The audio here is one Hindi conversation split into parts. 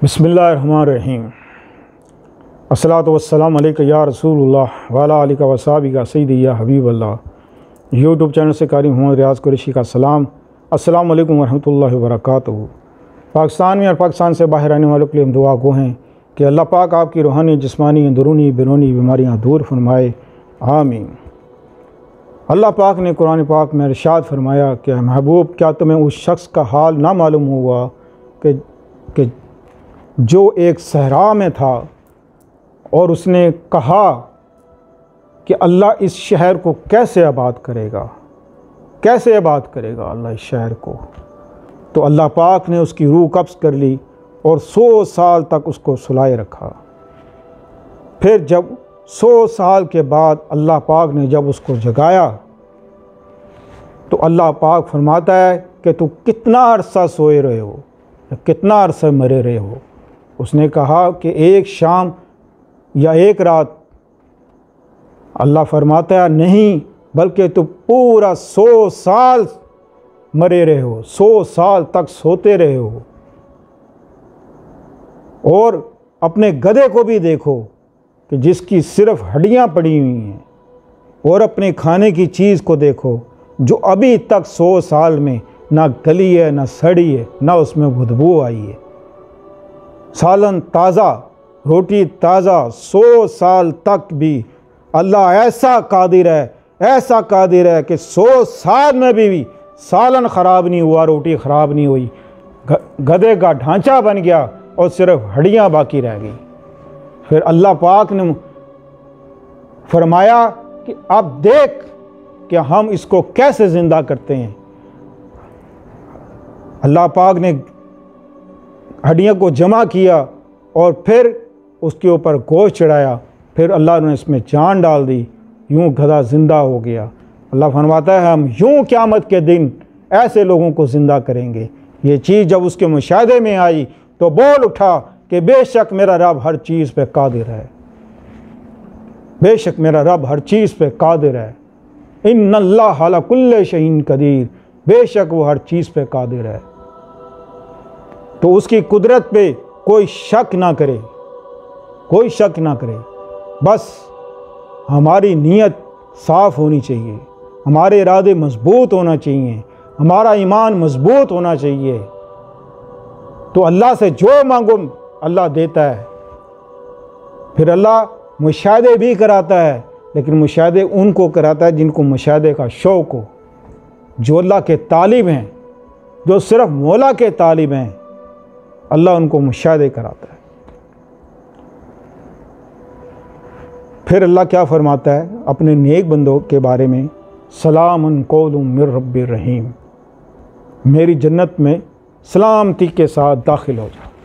बिस्मिल्लाहिर्रहमानिर्रहीम। अस्सलातु वस्सलामु अलैका या रसूलुल्लाह व अला आलिका व सहाबिका सय्यदी या हबीबल्लाह। यूट्यूब चैनल से कारी मोहम्मद रियाज़ कुरैशी का सलाम। अस्सलामु अलैकुम वरहमतुल्लाहि वबरकातुहू। पाकिस्तान में और पाकिस्तान से बाहर रहने वालों के लिए हम दुआ गो हैं कि अल्लाह पाक आपकी रूहानी, जिस्मानी, अंदरूनी, बैरूनी बीमारियाँ दूर फरमाए, आमीन। अल्लाह पाक ने कुरान पाक में इरशाद फरमाया कि महबूब, क्या तुम्हें उस शख्स का हाल ना मालूम हुआ कि जो एक सहरा में था और उसने कहा कि अल्लाह इस शहर को कैसे आबाद करेगा, कैसे आबाद करेगा अल्लाह इस शहर को। तो अल्लाह पाक ने उसकी रूह कब्ज़ कर ली और 100 साल तक उसको सुलाए रखा। फिर जब 100 साल के बाद अल्लाह पाक ने जब उसको जगाया तो अल्लाह पाक फरमाता है कि तू कितना अरसा सोए रहे हो, कितना अरसा मरे रहे हो। उसने कहा कि एक शाम या एक रात। अल्लाह फरमाता है नहीं, बल्कि तू पूरा 100 साल मरे रहे हो, 100 साल तक सोते रहे हो। और अपने गधे को भी देखो कि जिसकी सिर्फ हड्डियां पड़ी हुई हैं, और अपने खाने की चीज़ को देखो जो अभी तक 100 साल में ना गली है, ना सड़ी है, ना उसमें बदबू आई है। सालन ताज़ा, रोटी ताज़ा, 100 साल तक भी अल्लाह ऐसा कादिर है, ऐसा कादिर है कि 100 साल में भी सालन ख़राब नहीं हुआ, रोटी ख़राब नहीं हुई। गधे का ढांचा बन गया और सिर्फ हड्डियाँ बाकी रह गई। फिर अल्लाह पाक ने फरमाया कि अब देख कि हम इसको कैसे ज़िंदा करते हैं। अल्लाह पाक ने हड्डियों को जमा किया और फिर उसके ऊपर गोश्त चढ़ाया। फिर अल्लाह ने इसमें जान डाल दी, यूं गधा ज़िंदा हो गया। अल्लाह फरमाता है हम यूं क़यामत के दिन ऐसे लोगों को ज़िंदा करेंगे। ये चीज़ जब उसके मुशाहदे में आई तो बोल उठा कि बेशक मेरा रब हर चीज़ पे कादिर है, बेशक मेरा रब हर चीज़ पे कादिर है। इन्नल्लाह अला कुल्लि शैइन कदीर, बेशक वो हर चीज़ पे कादिर है। तो उसकी कुदरत पे कोई शक ना करे, कोई शक ना करे। बस हमारी नीयत साफ़ होनी चाहिए, हमारे इरादे मजबूत होना चाहिए, हमारा ईमान मजबूत होना चाहिए। तो अल्लाह से जो मांगो अल्लाह देता है। फिर अल्लाह मुशाहदे भी कराता है, लेकिन मुशाहदे उनको कराता है जिनको मुशाहदे का शौक़ हो, जो अल्लाह के तालिब हैं, जो सिर्फ मौला के तालिब हैं, अल्लाह उनको मुशाहदे कराता है। फिर अल्लाह क्या फरमाता है अपने नेक बंदों के बारे में, सलामुन कौलुम मिर रब्बिर रहीम, मेरी जन्नत में सलामती के साथ दाखिल हो जा।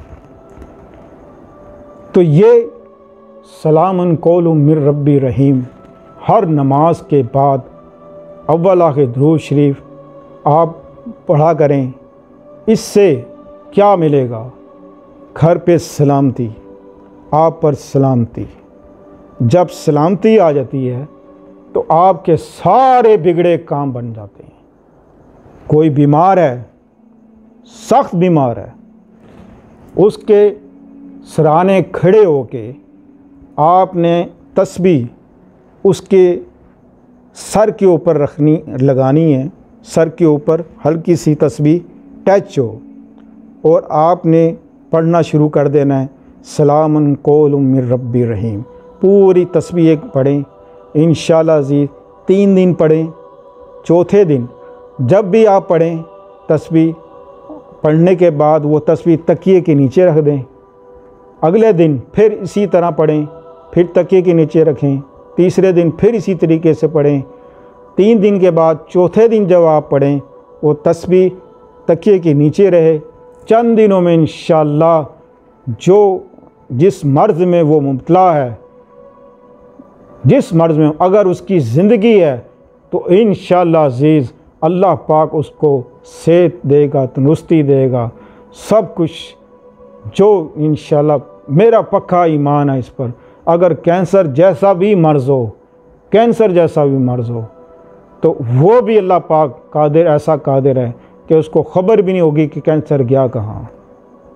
तो ये सलामुन कौलुम मिर रब्बिर रहीम हर नमाज के बाद अव्वल आखिर दुरूद शरीफ आप पढ़ा करें। इससे क्या मिलेगा? घर पे सलामती, आप पर सलामती। जब सलामती आ जाती है तो आपके सारे बिगड़े काम बन जाते हैं। कोई बीमार है, सख्त बीमार है, उसके सराहने खड़े होके आपने तस्बीह उसके सर के ऊपर लगानी है। सर के ऊपर हल्की सी तस्बीह टच हो और आपने पढ़ना शुरू कर देना है, सलामुन कौलुम मिर रब्बिर रहीम। पूरी तस्बीह पढ़ें इंशाअल्लाह अज़ीज़, 3 दिन पढ़ें। चौथे दिन जब भी आप पढ़ें, तस्बीह पढ़ने के बाद वो तस्बीह तकिए के नीचे रख दें। अगले दिन फिर इसी तरह पढ़ें, फिर तकिए के नीचे रखें। तीसरे दिन फिर इसी तरीके से पढ़ें। 3 दिन के बाद चौथे दिन जब आप पढ़ें, वो तस्बीह तकिए के नीचे रहे। चंद दिनों में इंशाअल्लाह जो जिस मर्ज़ में वो मुब्तला है, जिस मर्ज़ में अगर उसकी ज़िंदगी है, तो इंशाअल्लाह अज़ीज़ अल्लाह पाक उसको सेहत देगा, तंदुरुस्ती देगा, सब कुछ जो इंशाअल्लाह मेरा पक्का ईमान है इस पर। अगर कैंसर जैसा भी मर्ज़ हो, कैंसर जैसा भी मर्ज़ हो, तो वो भी अल्लाह पाक कादिर, ऐसा कादिर है कि उसको ख़बर भी नहीं होगी कि कैंसर गया कहाँ।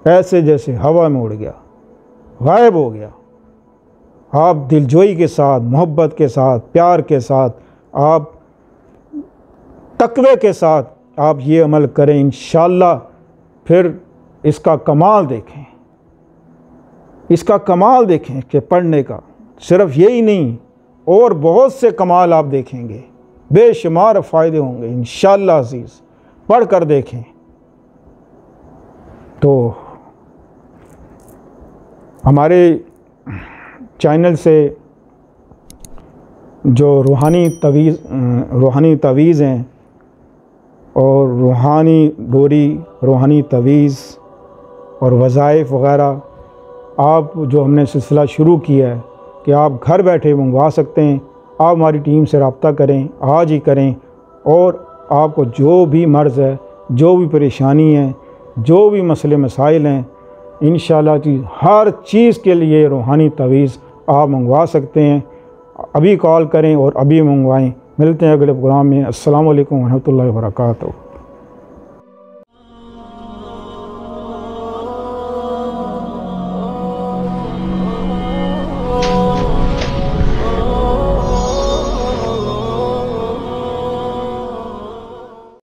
ऐसे जैसे हवा में उड़ गया, गायब हो गया। आप दिलजोई के साथ, मोहब्बत के साथ, प्यार के साथ, आप तकवे के साथ आप ये अमल करें, इंशाअल्लाह फिर इसका कमाल देखें, इसका कमाल देखें कि पढ़ने का सिर्फ यही नहीं और बहुत से कमाल आप देखेंगे, बेशुमार फ़ायदे होंगे इंशाअल्लाह अज़ीज़। पढ़ कर देखें। तो हमारे चैनल से जो रूहानी तवीज़ हैं और रूहानी डोरी, रूहानी तवीज़ और वज़ाइफ वग़ैरह, आप जो हमने सिलसिला शुरू किया है कि आप घर बैठे मंगवा सकते हैं। आप हमारी टीम से रब्ता करें, आज ही करें, और आपको जो भी मर्ज़ है, जो भी परेशानी है, जो भी मसले मसाइल हैं, इंशाअल्लाह जी हर चीज़ के लिए रूहानी तवीज़ आप मंगवा सकते हैं। अभी कॉल करें और अभी मंगवाएं। मिलते हैं अगले प्रोग्राम में। अस्सलाम वालेकुम व रहमतुल्लाहि व बरकातहू।